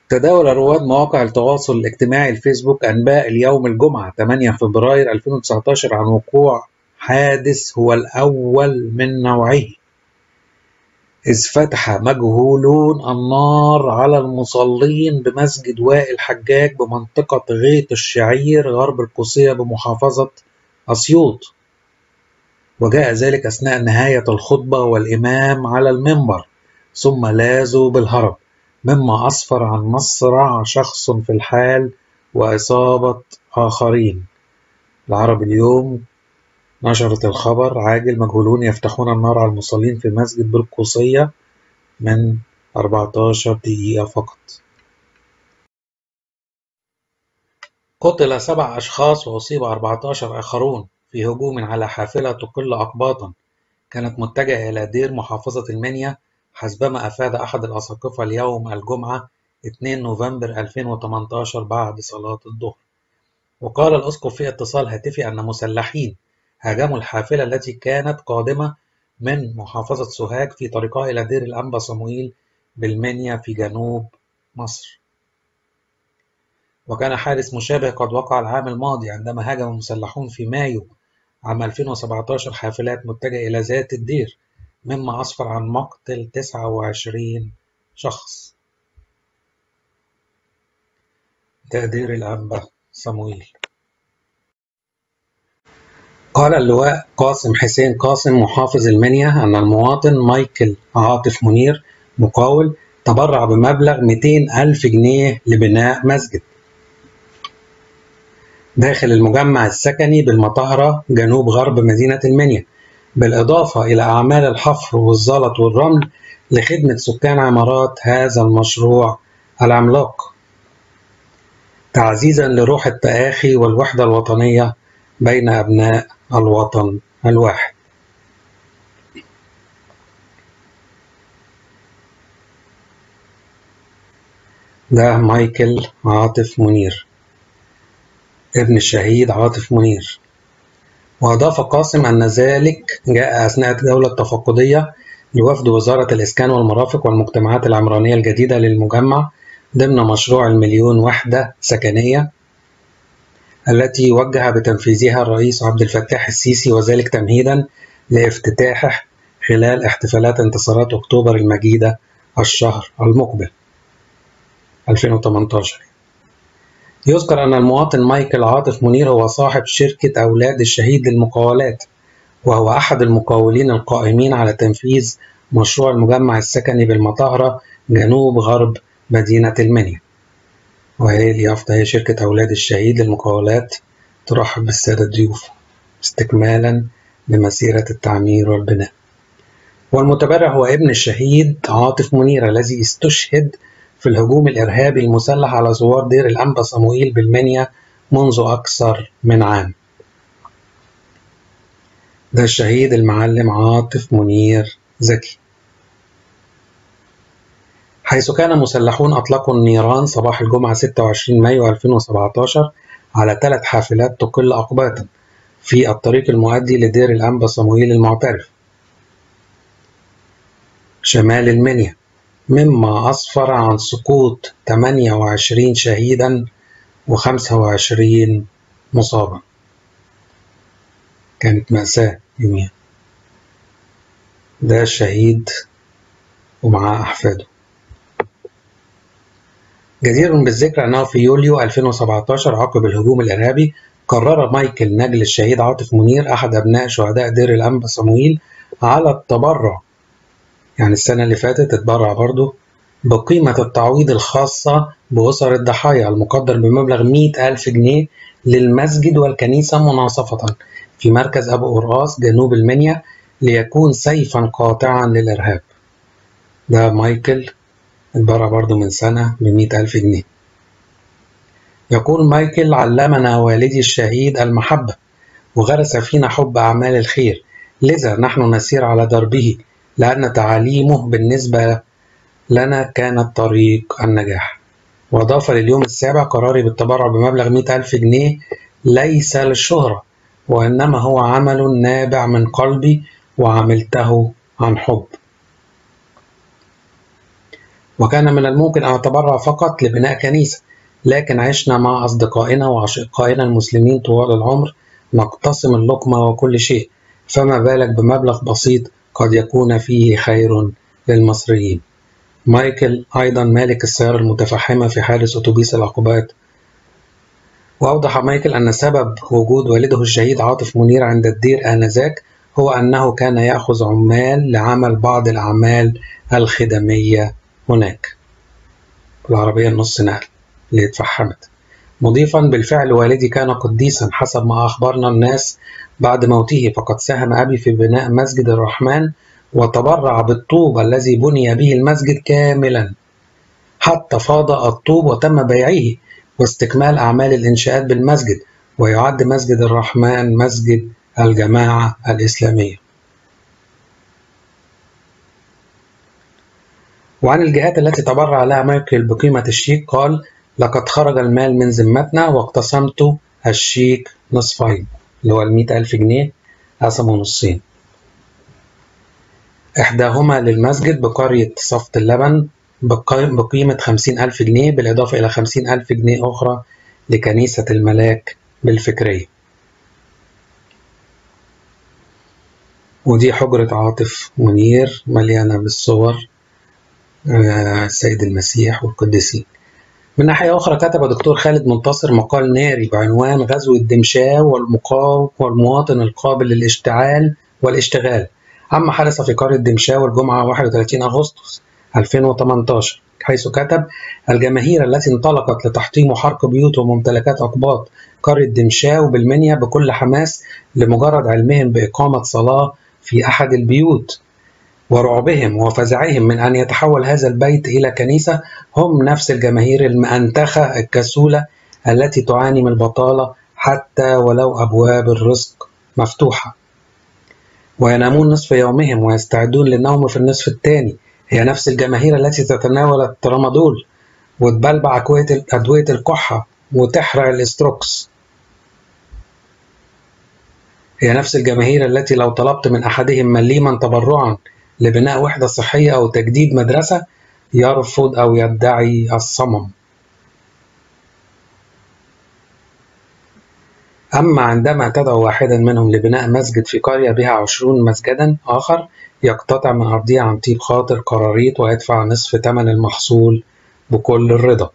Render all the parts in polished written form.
تداول رواد مواقع التواصل الاجتماعي الفيسبوك أنباء اليوم الجمعة 8 فبراير 2019 عن وقوع حادث هو الأول من نوعه، إذ فتح مجهولون النار على المصلين بمسجد وائل حجاج بمنطقة غيط الشعير غرب القوسية بمحافظة أسيوط، وجاء ذلك أثناء نهاية الخطبة والإمام على المنبر، ثم لاذوا بالهرب، مما أسفر عن مصرع شخص في الحال وإصابة آخرين. العربي اليوم نشرت الخبر: عاجل مجهولون يفتحون النار على المصلين في مسجد بالقوسية من 14 دقيقة فقط. قتل 7 أشخاص وأصيب 14 آخرون في هجوم على حافلة تقل أقباطا كانت متجهة إلى دير محافظة المنيا، حسبما أفاد أحد الأساقفة اليوم الجمعة 2 نوفمبر 2018 بعد صلاة الظهر. وقال الأسقف في اتصال هاتفي أن مسلحين هاجموا الحافلة التي كانت قادمة من محافظة سوهاج في طريقها إلى دير الأنبا صموئيل بالمنيا في جنوب مصر. وكان حادث مشابه قد وقع العام الماضي عندما هاجم المسلحون في مايو عام 2017 حافلات متجهة إلى ذات الدير، مما أسفر عن مقتل 29 شخص. ده دير الأنبا صموئيل. قال اللواء قاسم حسين قاسم محافظ المنيا أن المواطن مايكل عاطف منير مقاول تبرع بمبلغ 200,000 جنيه لبناء مسجد داخل المجمع السكني بالمطهرة جنوب غرب مدينة المنيا، بالإضافة إلى أعمال الحفر والزلط والرمل لخدمة سكان عمارات هذا المشروع العملاق، تعزيزا لروح التآخي والوحدة الوطنية بين أبناء الوطن الواحد. ده مايكل عاطف منير ابن الشهيد عاطف منير. وأضاف قاسم أن ذلك جاء أثناء جولة تفقدية لوفد وزارة الإسكان والمرافق والمجتمعات العمرانية الجديدة للمجمع ضمن مشروع المليون وحدة سكنية التي وجه بتنفيذها الرئيس عبد الفتاح السيسي، وذلك تمهيدا لافتتاحه خلال احتفالات انتصارات أكتوبر المجيدة الشهر المقبل 2018. يذكر أن المواطن مايكل عاطف منير هو صاحب شركة أولاد الشهيد للمقاولات، وهو أحد المقاولين القائمين على تنفيذ مشروع المجمع السكني بالمطهرة جنوب غرب مدينة المنيا. وهي اليافطة هي شركة أولاد الشهيد للمقاولات ترحب بالسادة الضيوف استكمالا لمسيرة التعمير والبناء. والمتبرع هو ابن الشهيد عاطف منير الذي استشهد في الهجوم الإرهابي المسلح على زوار دير الأنبا صموئيل بالمنيا منذ أكثر من عام. ده الشهيد المعلم عاطف منير زكي. حيث كان مسلحون أطلقوا النيران صباح الجمعة 26 مايو 2017 على 3 حافلات تقل أقباطا في الطريق المؤدي لدير الأنبا صموئيل المعترف شمال المنيا، مما أسفر عن سقوط 28 شهيدا و25 مصابا. كانت مأساة يوميا. ده الشهيد ومعاه أحفاده. جدير بالذكر أنه في يوليو 2017 عقب الهجوم الإرهابي قرر مايكل نجل الشهيد عاطف منير أحد أبناء شهداء دير الأنبا صموئيل على التبرع، يعني السنة اللي فاتت اتبرع برضه بقيمة التعويض الخاصة بأسر الضحايا المقدر بمبلغ 100,000 جنيه للمسجد والكنيسة مناصفة في مركز أبو قرقاص جنوب المنيا ليكون سيفا قاطعا للإرهاب. ده مايكل اتبرع برضه من سنة ب100,000 جنيه. يقول مايكل: علمنا والدي الشهيد المحبة وغرس فينا حب أعمال الخير، لذا نحن نسير على دربه لأن تعاليمه بالنسبة لنا كانت طريق النجاح. وأضاف: لليوم السابع قراري بالتبرع بمبلغ 100,000 جنيه ليس للشهرة، وإنما هو عمل نابع من قلبي وعملته عن حب. وكان من الممكن أن أتبرع فقط لبناء كنيسة، لكن عشنا مع أصدقائنا وأشقائنا المسلمين طوال العمر نقتسم اللقمة وكل شيء، فما بالك بمبلغ بسيط قد يكون فيه خير للمصريين. مايكل أيضا مالك السيارة المتفحمة في حادث أتوبيس العقوبات. وأوضح مايكل أن سبب وجود والده الشهيد عاطف منير عند الدير آنذاك هو أنه كان يأخذ عمال لعمل بعض الأعمال الخدمية هناك. العربية النص نقل اللي اتفحمت، مضيفا: بالفعل والدي كان قديسا حسب ما أخبرنا الناس بعد موته، فقد ساهم أبي في بناء مسجد الرحمن وتبرع بالطوب الذي بني به المسجد كاملا حتى فاض الطوب وتم بيعه واستكمال أعمال الإنشاءات بالمسجد، ويعد مسجد الرحمن مسجد الجماعة الإسلامية. وعن الجهات التي تبرع لها مايكل بقيمة الشيك قال: لقد خرج المال من ذمتنا واقتسمت الشيك نصفين، اللي هو 100,000 جنيه قسموا نصين، إحداهما للمسجد بقرية صفت اللبن بقيمة 50,000 جنيه، بالإضافة إلى 50,000 جنيه أخرى لكنيسة الملاك بالفكرية. ودي حجرة عاطف منير مليانة بالصور السيد المسيح والقديسين. من ناحية أخرى كتب دكتور خالد منتصر مقال ناري بعنوان غزو الدمشاو والمواطن القابل للاشتعال والاشتغال عما حدث في قرية دمشاو الجمعة 31 أغسطس 2018، حيث كتب: الجماهير التي انطلقت لتحطيم وحرق بيوت وممتلكات أقباط قرية دمشاو بالمنيا بكل حماس لمجرد علمهم بإقامة صلاة في أحد البيوت ورعبهم وفزعهم من أن يتحول هذا البيت إلى كنيسة هم نفس الجماهير المأنتخة الكسولة التي تعاني من البطالة حتى ولو أبواب الرزق مفتوحة، وينامون نصف يومهم ويستعدون للنوم في النصف الثاني. هي نفس الجماهير التي تتناول الترامادول وتبلبع أدوية الكحة وتحرق الاستروكس. هي نفس الجماهير التي لو طلبت من أحدهم مليما تبرعا لبناء وحدة صحية أو تجديد مدرسة يرفض أو يدعي الصمم. أما عندما تدعو واحدا منهم لبناء مسجد في قرية بها 20 مسجدا آخر يقتطع من أرضها عن طيب خاطر قراريط ويدفع نصف ثمن المحصول بكل الرضا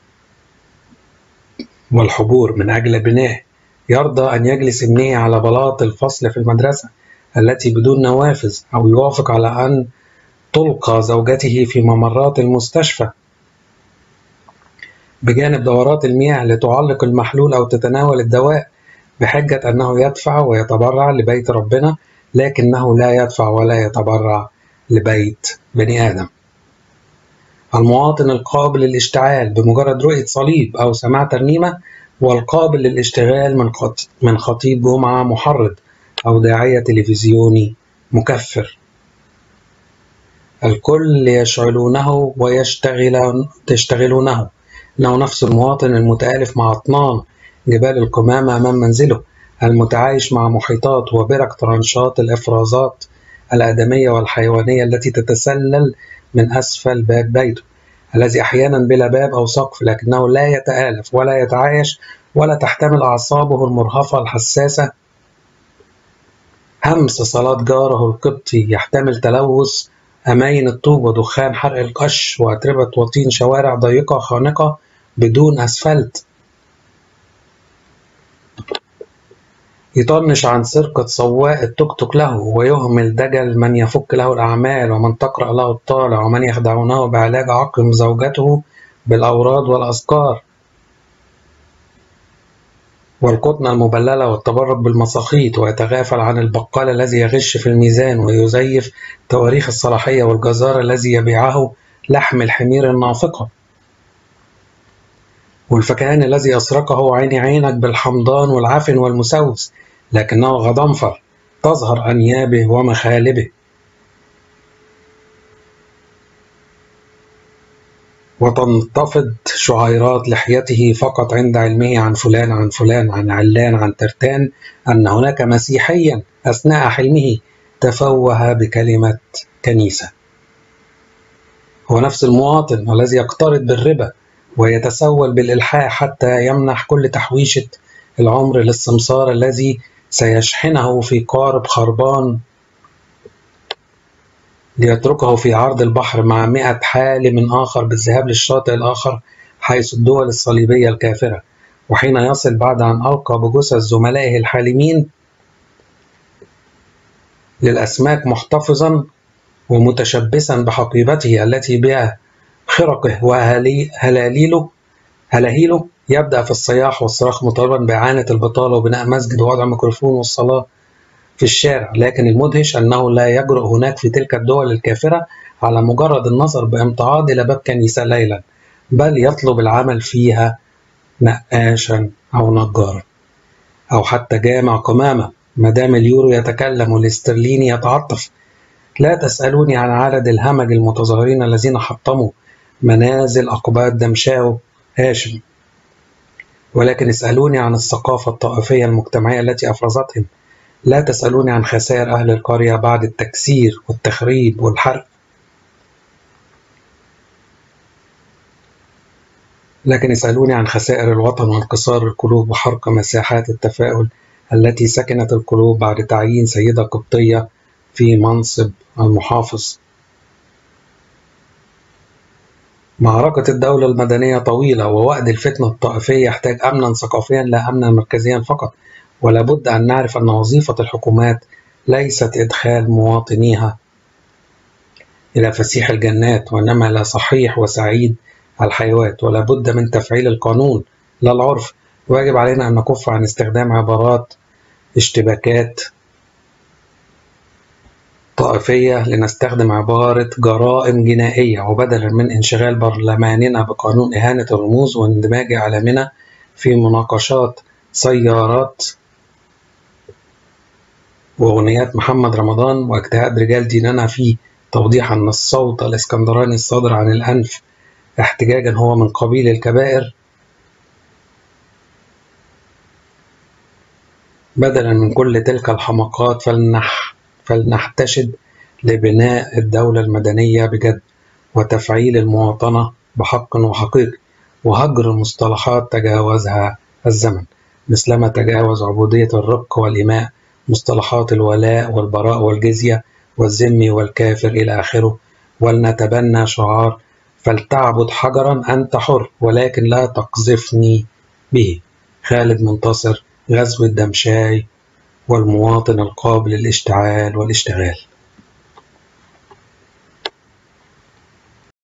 والحبور من أجل بنائه. يرضى أن يجلس ابنه على بلاط الفصل في المدرسة التي بدون نوافذ، أو يوافق على أن تلقى زوجته في ممرات المستشفى بجانب دورات المياه لتعلق المحلول أو تتناول الدواء بحجة أنه يدفع ويتبرع لبيت ربنا، لكنه لا يدفع ولا يتبرع لبيت بني آدم. المواطن القابل للاشتعال بمجرد رؤية صليب أو سماع ترنيمة، والقابل للاشتغال من خطيب جمعة محرض أو داعية تلفزيوني مكفر، الكل يشعلونه ويشتغلونه. إنه نفس المواطن المتآلف مع أطنان جبال القمامة أمام منزله، المتعايش مع محيطات وبرك طرنشات الإفرازات الآدمية والحيوانية التي تتسلل من أسفل باب بيته، الذي أحيانا بلا باب أو سقف، لكنه لا يتآلف ولا يتعايش ولا تحتمل أعصابه المرهفة الحساسة همس صلاة جاره القبطي، يحتمل تلوث أماين الطوب ودخان حرق القش وأتربة وطين شوارع ضيقة خانقة بدون أسفلت، يطنش عن سرقة سواق التوك توك له ويهمل دجل من يفك له الأعمال ومن تقرأ له الطالع ومن يخدعونه بعلاج عقم زوجته بالأوراد والأذكار والقطنة المبللة والتبرك بالمساخيط، ويتغافل عن البقال الذي يغش في الميزان ويزيف تواريخ الصلاحية، والجزار الذي يبيعه لحم الحمير النافقة، والفكهان الذي أسرقه عيني عينك بالحمضان والعفن والمسوس، لكنه غضنفر تظهر أنيابه ومخالبه، وتنتفض شعيرات لحيته فقط عند علمه عن فلان عن فلان عن علان عن ترتان أن هناك مسيحيا أثناء حلمه تفوه بكلمة كنيسة. هو نفس المواطن الذي يقترض بالربا ويتسول بالإلحاح حتى يمنح كل تحويشة العمر للسمسار الذي سيشحنه في قارب خربان ليتركه في عرض البحر مع 100 حالم آخر بالذهاب للشاطئ الآخر حيث الدول الصليبية الكافرة. وحين يصل بعد أن ألقى بجثث زملائه الحالمين للأسماك محتفظا ومتشبثا بحقيبته التي بها خرقه وهلاليله يبدأ في الصياح والصراخ مطالبا بإعانة البطالة وبناء مسجد ووضع ميكروفون والصلاة في الشارع. لكن المدهش أنه لا يجرؤ هناك في تلك الدول الكافرة على مجرد النظر بامتعاض إلى باب كنيسة ليلا، بل يطلب العمل فيها نقاشا أو نجارا أو حتى جامع قمامة. مدام اليورو يتكلم والاسترليني يتعاطف. لا تسألوني عن عدد الهمج المتظاهرين الذين حطموا منازل أقباط دمشاو هاشم، ولكن اسألوني عن الثقافة الطائفية المجتمعية التي أفرزتهم. لا تسألوني عن خسائر أهل القرية بعد التكسير والتخريب والحرق، لكن اسألوني عن خسائر الوطن وانكسار القلوب وحرق مساحات التفاؤل التي سكنت القلوب بعد تعيين سيدة قبطية في منصب المحافظ. معركة الدولة المدنية طويلة، ووأد الفتنة الطائفية يحتاج أمنا ثقافيا لا أمنا مركزيا فقط. ولا بد أن نعرف أن وظيفة الحكومات ليست إدخال مواطنيها إلى فسيح الجنات، وإنما إلى صحيح وسعيد الحيوات. ولا بد من تفعيل القانون لا العرف. ويجب علينا أن نكف عن استخدام عبارات اشتباكات طائفية لنستخدم عبارة جرائم جنائية، وبدلا من انشغال برلماننا بقانون إهانة الرموز واندماج إعلامنا في مناقشات سيارات وأغنيات محمد رمضان واجتهاد رجال ديننا في توضيح أن الصوت الإسكندراني الصادر عن الأنف احتجاجا هو من قبيل الكبائر، بدلا من كل تلك الحماقات فلنحتشد لبناء الدولة المدنية بجد وتفعيل المواطنة بحق وحقيقي، وهجر مصطلحات تجاوزها الزمن مثلما تجاوز عبودية الرق والإماء، مصطلحات الولاء والبراء والجزية والذمي والكافر إلى آخره. ولنتبنى شعار فلتعبد حجرا أنت حر ولكن لا تقذفني به. خالد منتصر، غزو الدمشاي والمواطن القابل للاشتعال والاشتغال.